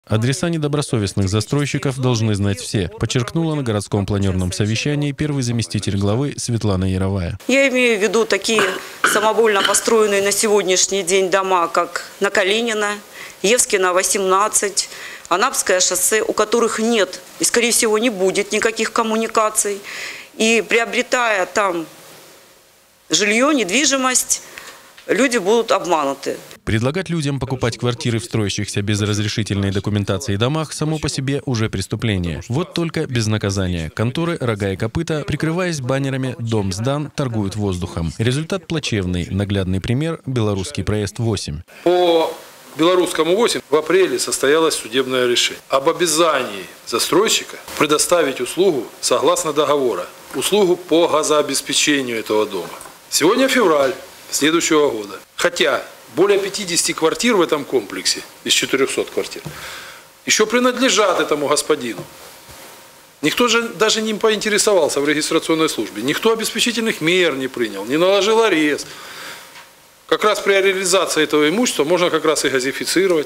Адреса недобросовестных застройщиков должны знать все, подчеркнула на городском планерном совещании первый заместитель главы Светлана Яровая. Я имею в виду такие самовольно построенные на сегодняшний день дома, как на Калинина, Евскина, 18, Анапское шоссе, у которых нет и, скорее всего, не будет никаких коммуникаций. И приобретая там жилье, недвижимость, люди будут обмануты. Предлагать людям покупать квартиры в строящихся без разрешительной документации домах само по себе уже преступление. Вот только без наказания. Конторы «Рога и копыта», прикрываясь баннерами «Дом сдан», торгуют воздухом. Результат плачевный. Наглядный пример – Белорусский проезд 8. По Белорусскому 8 в апреле состоялось судебное решение об обязании застройщика предоставить услугу согласно договора, услугу по газообеспечению этого дома. Сегодня февраль следующего года. Хотя более 50 квартир в этом комплексе, из 400 квартир, еще принадлежат этому господину. Никто же даже не поинтересовался в регистрационной службе. Никто обеспечительных мер не принял, не наложил арест. Как раз при реализации этого имущества можно как раз и газифицировать.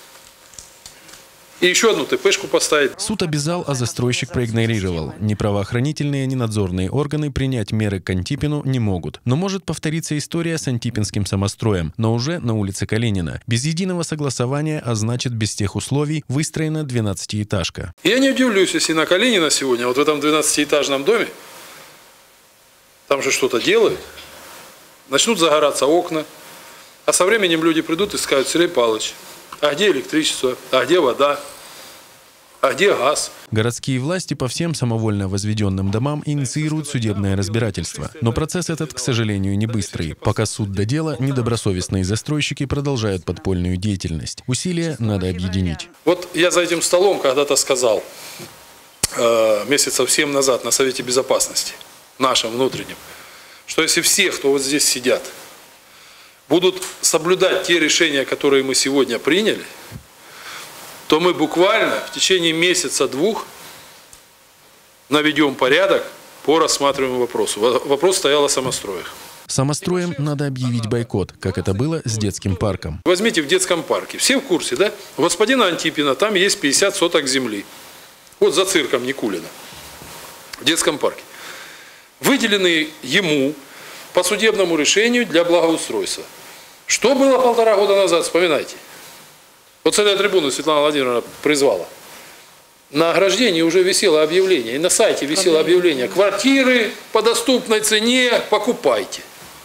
И еще одну ТПшку поставить. Суд обязал, а застройщик проигнорировал. Ни правоохранительные, ни надзорные органы принять меры к Антипину не могут. Но может повториться история с антипинским самостроем, но уже на улице Калинина. Без единого согласования, а значит без тех условий, выстроена 12-этажка. Я не удивлюсь, если на Калинина сегодня, вот в этом 12-этажном доме, там же что-то делают, начнут загораться окна, а со временем люди придут и скажут: Сергей Павлович, а где электричество? А где вода? А где газ? Городские власти по всем самовольно возведенным домам инициируют судебное разбирательство. Но процесс этот, к сожалению, не быстрый. Пока суд до дела, недобросовестные застройщики продолжают подпольную деятельность. Усилия надо объединить. Вот я за этим столом когда-то сказал, месяцев 7 назад на Совете Безопасности, нашем внутреннем, что если все, кто вот здесь сидят, будут соблюдать те решения, которые мы сегодня приняли, то мы буквально в течение месяца-двух наведем порядок по рассматриваемому вопросу. Вопрос стоял о самостроях. Самостроем надо объявить бойкот, как это было с детским парком. Возьмите в детском парке. Все в курсе, да? У господина Антипина там есть 50 соток земли. Вот за цирком Никулина. В детском парке. Выделенные ему по судебному решению для благоустройства. Что было 1,5 года назад, вспоминайте. Вот с этой трибуны Светлана Владимировна призвала. На ограждении уже висело объявление, и на сайте висело объявление: квартиры по доступной цене покупайте.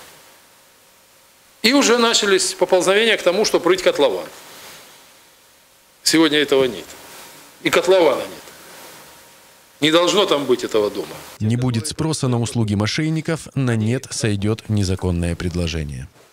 И уже начались поползновения к тому, чтобы рыть котлован. Сегодня этого нет. И котлована нет. Не должно там быть этого дома. Не будет спроса на услуги мошенников, на нет сойдет незаконное предложение.